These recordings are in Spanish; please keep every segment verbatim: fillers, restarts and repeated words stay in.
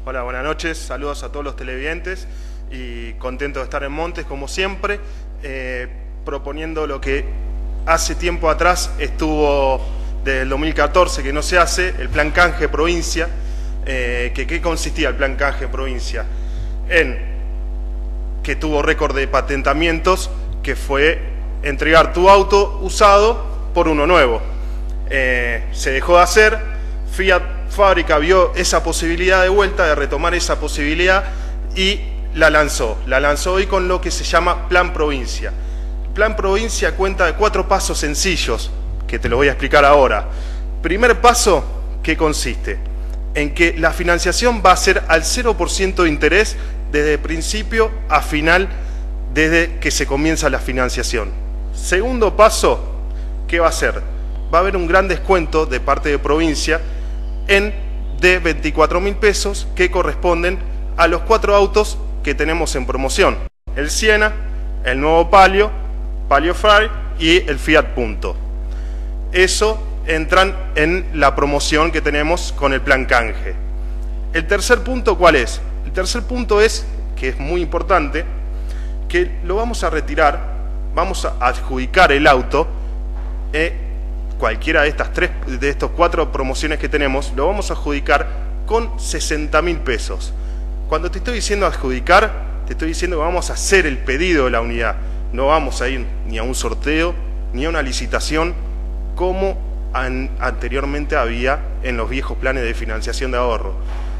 Hola, buenas noches, saludos a todos los televidentes y contento de estar en Montes como siempre, eh, proponiendo lo que hace tiempo atrás estuvo del dos mil catorce que no se hace, el plan canje provincia. Eh, que ¿Qué consistía el plan canje provincia? En que tuvo récord de patentamientos, que fue entregar tu auto usado por uno nuevo. Eh, se dejó de hacer, Fiat Fábrica vio esa posibilidad de vuelta, de retomar esa posibilidad y la lanzó. La lanzó hoy con lo que se llama Plan Provincia. El Plan Provincia cuenta de cuatro pasos sencillos, que te lo voy a explicar ahora. Primer paso, ¿qué consiste? En que la financiación va a ser al cero por ciento de interés desde principio a final, desde que se comienza la financiación. Segundo paso, ¿qué va a ser? Va a haber un gran descuento de parte de provincia en de veinticuatro mil pesos que corresponden a los cuatro autos que tenemos en promoción. El Siena, el nuevo Palio, Palio Fire y el Fiat Punto. Eso entran en la promoción que tenemos con el plan canje. El tercer punto, ¿cuál es? El tercer punto es, que es muy importante, que lo vamos a retirar, vamos a adjudicar el auto, eh, cualquiera de estas tres, de estos cuatro promociones que tenemos, lo vamos a adjudicar con sesenta mil pesos. Cuando te estoy diciendo adjudicar, te estoy diciendo que vamos a hacer el pedido de la unidad. No vamos a ir ni a un sorteo, ni a una licitación, como an, anteriormente había en los viejos planes de financiación de ahorro.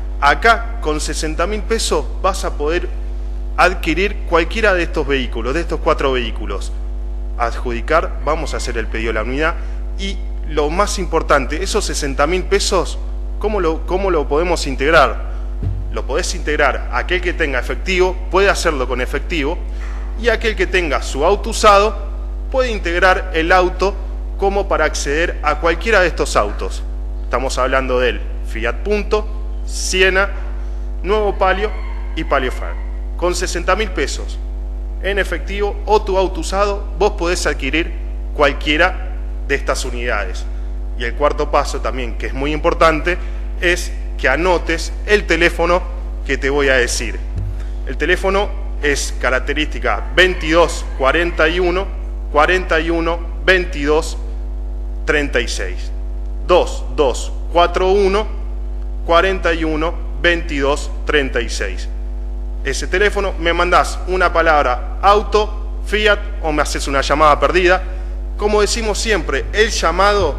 Acá, con sesenta mil pesos, vas a poder adquirir cualquiera de estos vehículos, de estos cuatro vehículos. Adjudicar, vamos a hacer el pedido de la unidad. Y lo más importante, esos sesenta mil pesos, ¿cómo lo, ¿cómo lo podemos integrar? Lo podés integrar, aquel que tenga efectivo puede hacerlo con efectivo, y aquel que tenga su auto usado puede integrar el auto como para acceder a cualquiera de estos autos. Estamos hablando del Fiat Punto, Siena, nuevo Palio y Palio Fire. Con sesenta mil pesos en efectivo o tu auto usado, vos podés adquirir cualquiera de estas unidades. Y el cuarto paso también, que es muy importante, es que anotes el teléfono que te voy a decir. El teléfono es característica veintidós cuarenta y uno cuarenta y uno veintidós treinta y seis. dos dos cuatro uno cuarenta y uno veintidós treinta y seis. Ese teléfono, me mandás una palabra auto, Fiat, o me haces una llamada perdida. Como decimos siempre, el llamado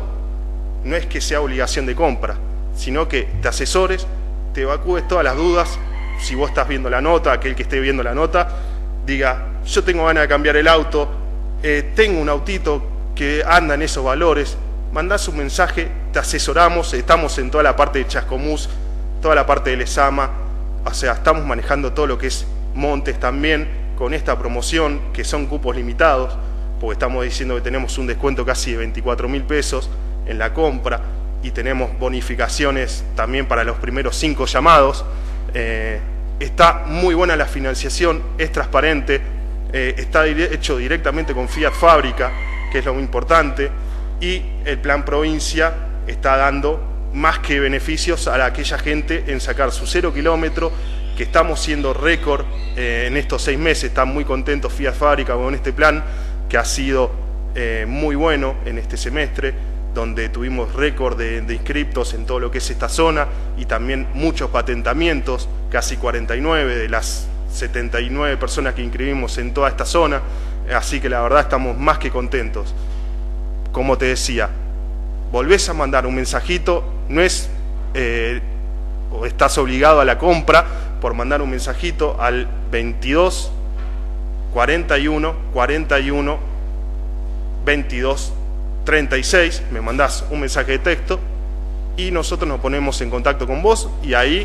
no es que sea obligación de compra, sino que te asesores, te evacúes todas las dudas. Si vos estás viendo la nota, aquel que esté viendo la nota, diga, yo tengo ganas de cambiar el auto, eh, tengo un autito que anda en esos valores, mandás un mensaje, te asesoramos, estamos en toda la parte de Chascomús, toda la parte del ESAMA, o sea, estamos manejando todo lo que es Montes también, con esta promoción, que son cupos limitados, porque estamos diciendo que tenemos un descuento casi de veinticuatro mil pesos en la compra y tenemos bonificaciones también para los primeros cinco llamados. Eh, está muy buena la financiación, es transparente, eh, está dire- hecho directamente con Fiat Fábrica, que es lo muy importante, y el plan provincia está dando más que beneficios a aquella gente en sacar su cero kilómetro, que estamos siendo récord eh, en estos seis meses. Están muy contentos Fiat Fábrica con este plan, que ha sido eh, muy bueno en este semestre, donde tuvimos récord de, de inscriptos en todo lo que es esta zona y también muchos patentamientos, casi cuarenta y nueve de las setenta y nueve personas que inscribimos en toda esta zona, así que la verdad estamos más que contentos. Como te decía, volvés a mandar un mensajito, no es, eh, o estás obligado a la compra por mandar un mensajito al veintidós cuarenta y uno cuarenta y uno veintidós treinta y seis, me mandás un mensaje de texto y nosotros nos ponemos en contacto con vos y ahí,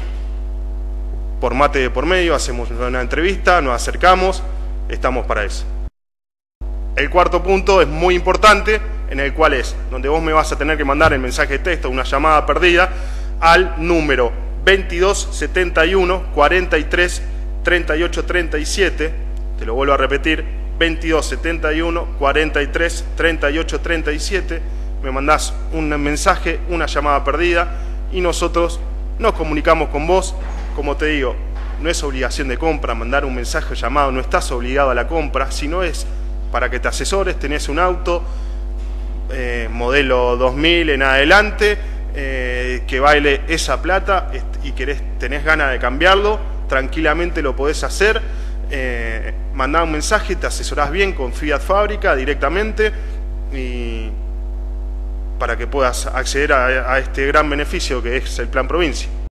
por mate de por medio, hacemos una entrevista, nos acercamos, estamos para eso. El cuarto punto es muy importante, en el cual es donde vos me vas a tener que mandar el mensaje de texto, una llamada perdida, al número veintidós setenta y uno cuarenta y tres treinta y ocho treinta y siete, te lo vuelvo a repetir, veintidós setenta y uno cuarenta y tres treinta y ocho treinta y siete, me mandás un mensaje, una llamada perdida y nosotros nos comunicamos con vos como te digo, no es obligación de compra, mandar un mensaje o llamado, no estás obligado a la compra, sino es para que te asesores. Tenés un auto eh, modelo dos mil en adelante, eh, que vale esa plata y querés, tenés ganas de cambiarlo, tranquilamente lo podés hacer. Eh, mandá un mensaje, te asesorás bien con Fiat Fábrica directamente y para que puedas acceder a, a este gran beneficio que es el Plan Provincia.